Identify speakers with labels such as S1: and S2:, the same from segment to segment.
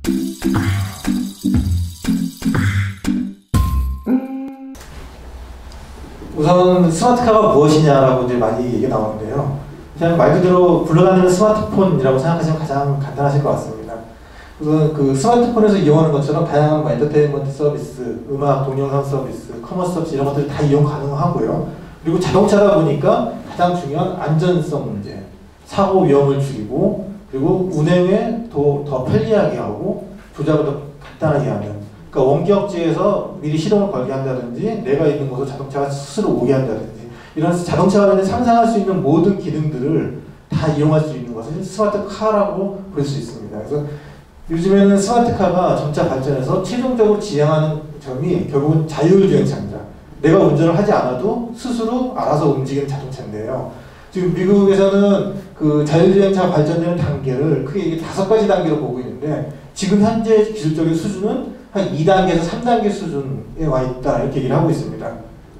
S1: 우선 스마트카가 무엇이냐라고 이제 많이 얘기가 나오는데요. 그냥 말 그대로 굴러다니는 스마트폰이라고 생각하시면 가장 간단하실 것 같습니다. 우선 그 스마트폰에서 이용하는 것처럼 다양한 뭐 엔터테인먼트 서비스, 음악, 동영상 서비스, 커머스 서비스 이런 것들이 다 이용 가능하고요. 그리고 자동차다 보니까 가장 중요한 안전성 문제, 사고 위험을 줄이고 그리고 운행에 더 편리하게 하고 조작을 더 간단하게 하는, 그러니까 원격지에서 미리 시동을 걸게 한다든지 내가 있는 곳으로 자동차가 스스로 오게 한다든지 이런 자동차가 상상할 수 있는 모든 기능들을 다 이용할 수 있는 것을 스마트카라고 부를 수 있습니다. 그래서 요즘에는 스마트카가 점차 발전해서 최종적으로 지향하는 점이 결국은 자율주행차입니다. 내가 운전을 하지 않아도 스스로 알아서 움직이는 자동차인데요. 지금 미국에서는 그 자율주행차 발전되는 단계를 크게 5가지 단계로 보고 있는데 지금 현재 기술적인 수준은 한 2단계에서 3단계 수준에 와 있다 이렇게 얘기를 하고 있습니다.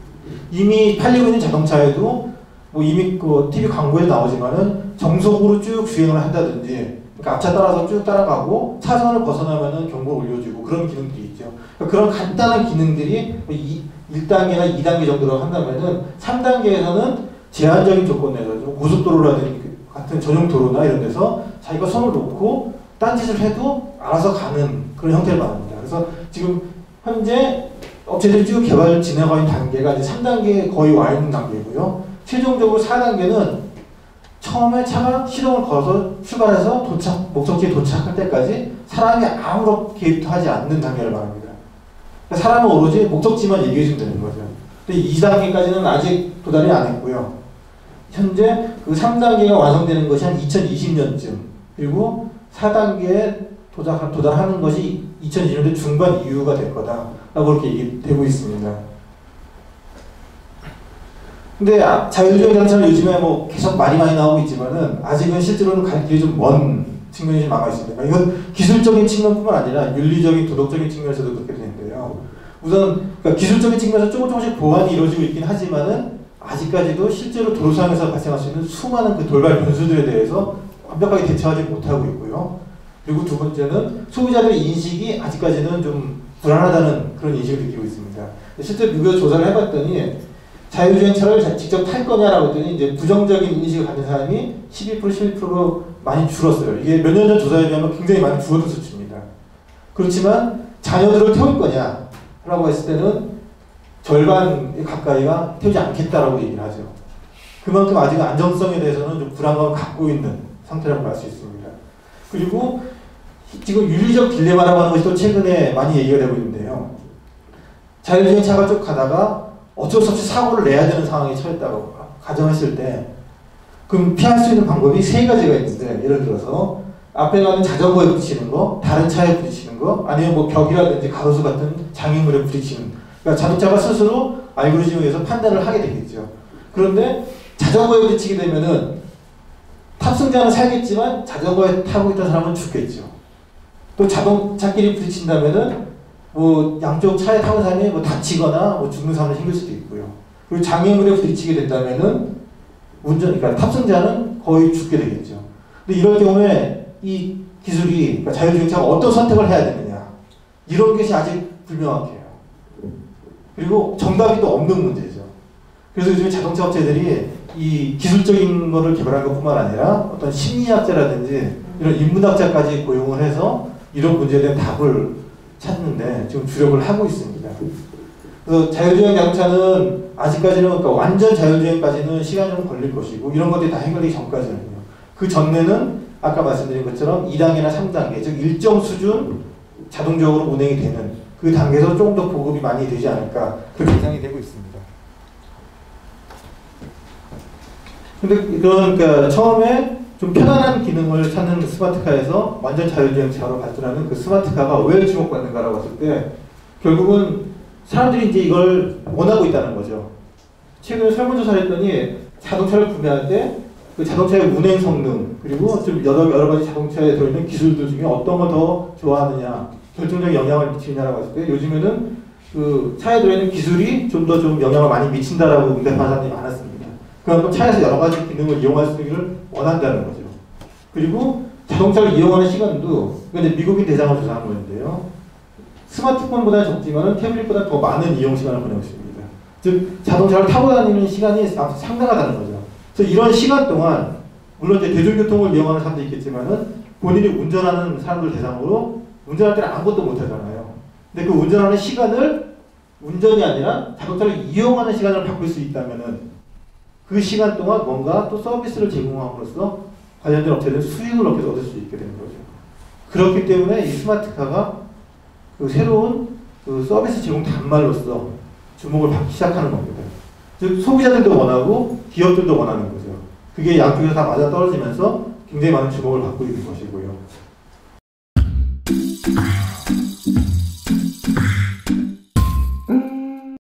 S1: 이미 팔리고 있는 자동차에도 뭐 이미 그 TV 광고에 나오지만은 정속으로 쭉 주행을 한다든지 그러니까 앞차 따라서 쭉 따라가고 차선을 벗어나면은 경보를 올려주고 그런 기능들이 있죠. 그러니까 그런 간단한 기능들이 1단계나 2단계 정도로 한다면은 3단계에서는 제한적인 조건 내에서 고속도로라든지 같은 전용 도로나 이런 데서 자기가 손을 놓고 딴짓을 해도 알아서 가는 그런 형태를 말합니다. 그래서 지금 현재 업체들이 쭉 개발 진행하고 있는 단계가 이제 3단계에 거의 와 있는 단계고요. 최종적으로 4단계는 처음에 차가 시동을 걸어서 출발해서 목적지에 도착할 때까지 사람이 아무런 개입도 하지 않는 단계를 말합니다. 그러니까 사람은 오로지 목적지만 얘기해주면 되는 거죠. 근데 2단계까지는 아직 도달이 안 했고요. 현재 그 3단계가 완성되는 것이 한 2020년쯤, 그리고 4단계에 도달하는 것이 2020년대 중반 이후가 될 거다라고 그렇게 얘기되고 있습니다. 근데 자율주행 자동차는 요즘에 뭐 계속 많이 나오고 있지만은 아직은 실제로는 갈 길이 좀 먼 측면이 좀 남아 있습니다. 이건 기술적인 측면뿐만 아니라 윤리적인, 도덕적인 측면에서도 그렇게 되는데요. 우선 그러니까 기술적인 측면에서 조금씩 보완이 이루어지고 있긴 하지만은 아직까지도 실제로 도로상에서 발생할 수 있는 수많은 그 돌발 변수들에 대해서 완벽하게 대처하지 못하고 있고요. 그리고 두 번째는 소비자들의 인식이 아직까지는 좀 불안하다는 그런 인식을 느끼고 있습니다. 실제 미국에서 조사를 해봤더니 자율주행차를 직접 탈 거냐라고 했더니 이제 부정적인 인식을 가진 사람이 12%, 11%로 많이 줄었어요. 이게 몇 년 전 조사에 비하면 굉장히 많이 줄어든 수치입니다. 그렇지만 자녀들을 태울 거냐라고 했을 때는 절반 가까이가 태우지 않겠다라고 얘기를 하죠. 그만큼 아직 안정성에 대해서는 좀 불안감을 갖고 있는 상태라고 할 수 있습니다. 그리고 지금 윤리적 딜레마라고 하는 것이 또 최근에 많이 얘기가 되고 있는데요. 자율주행차가 쭉 가다가 어쩔 수 없이 사고를 내야 되는 상황에 처했다고 가정했을 때 그럼 피할 수 있는 방법이 3가지가 있는데, 예를 들어서 앞에 가는 자전거에 부딪히는 거, 다른 차에 부딪히는 거, 아니면 뭐 벽이라든지 가로수 같은 장애물에 부딪히는, 그러니까 자동차가 스스로 알고리즘에 의해서 판단을 하게 되겠죠. 그런데 자전거에 부딪히게 되면은 탑승자는 살겠지만 자전거에 타고 있던 사람은 죽겠죠. 또 자동차끼리 부딪힌다면은 뭐 양쪽 차에 타고 사람이 뭐 다치거나 뭐 죽는 사람이 생길 수도 있고요. 그리고 장애물에 부딪히게 된다면은 그러니까 탑승자는 거의 죽게 되겠죠. 근데 이럴 경우에 이 기술이, 그러니까 자율주행차가 어떤 선택을 해야 되느냐, 이런 것이 아직 불명확해요. 그리고 정답이 또 없는 문제죠. 그래서 요즘에 자동차 업체들이 이 기술적인 거를 개발한 것뿐만 아니라 어떤 심리학자라든지 이런 인문학자까지 고용을 해서 이런 문제에 대한 답을 찾는데 지금 주력을 하고 있습니다. 그래서 자율주행 자동차는 아직까지는, 그러니까 완전 자율주행까지는 시간이 좀 걸릴 것이고 이런 것들이 다 해결되기 전까지는요. 그 전에는 아까 말씀드린 것처럼 2단계나 3단계, 즉 일정 수준 자동적으로 운행이 되는 그 단계에서 조금 더 보급이 많이 되지 않을까 그렇게 예상이 되고 있습니다. 근데 그러니까 처음에 좀 편안한 기능을 찾는 그 스마트카에서 완전 자율주행차로 발전하는 그 스마트카가 왜 주목받는가라고 했을 때 결국은 사람들이 이제 이걸 원하고 있다는 거죠. 최근에 설문조사를 했더니 자동차를 구매할 때 그 자동차의 운행 성능, 그리고 좀 여러 가지 자동차에 들어있는 기술들 중에 어떤 걸 더 좋아하느냐, 결정적인 영향을 미치느냐라고 했을 때 요즘에는 그 차에 들어있는 기술이 좀 더 영향을 많이 미친다라고 응답하는 사람들이 많았습니다. 그만큼 차에서 여러 가지 기능을 이용할 수 있기를 원한다는 거죠. 그리고 자동차를 이용하는 시간도 근데 미국인 대상으로 조사한 건데요. 스마트폰보다 적지만 태블릿보다 더 많은 이용 시간을 보내고 있습니다. 즉 자동차를 타고 다니는 시간이 상당하다는 거죠. 그래서 이런 시간 동안 물론 이제 대중교통을 이용하는 사람도 있겠지만은 본인이 운전하는 사람들 대상으로 운전할 때는 아무것도 못 하잖아요. 근데 그 운전하는 시간을 운전이 아니라 자동차를 이용하는 시간을 바꿀 수 있다면은 그 시간 동안 뭔가 또 서비스를 제공함으로써 관련된 업체들은 수익을 얻을 수 있게 되는 거죠. 그렇기 때문에 이 스마트카가 그 새로운 그 서비스 제공 단말로서 주목을 받기 시작하는 겁니다. 즉 소비자들도 원하고 기업들도 원하는 거죠. 그게 양쪽에서 다 맞아 떨어지면서 굉장히 많은 주목을 받고 있는 것이고요.